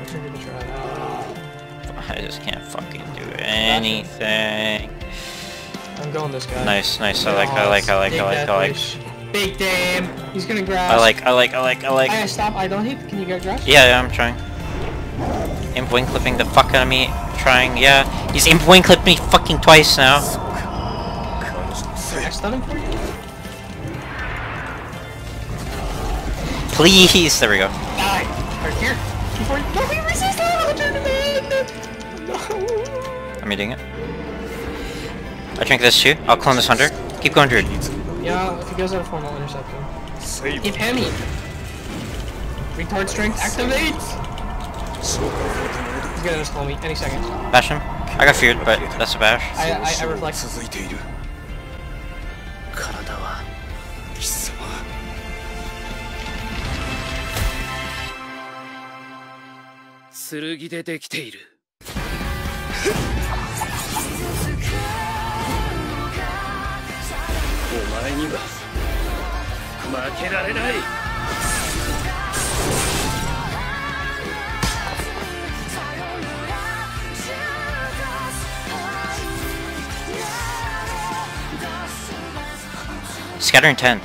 Give it a try. I just can't fucking do anything. I'm going this guy. Nice. I like. Big damn. He's gonna grab. I like. I stop. I don't hit. Can you get grass? Yeah, I'm trying. Imp wing clipping the fuck out of me. Trying, yeah. He's imp wing clipped me fucking twice now. I stun him for you? Please, there we go. Die. Right here. Before you. No, he resisted. No. I'm eating it. I drink this too. I'll clone this hunter. Keep going, Druid. Yeah, if he goes out of form, I'll intercept him. Keep hamming. Retard strength activate! He's gonna just call me any second. Bash him. I got feared, but that's a bash. I reflect. Scattering 10.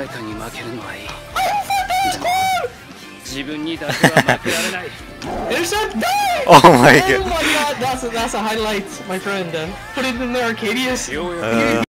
Oh my god. Oh my god, that's a highlight, my friend. Put it in the Arcadius.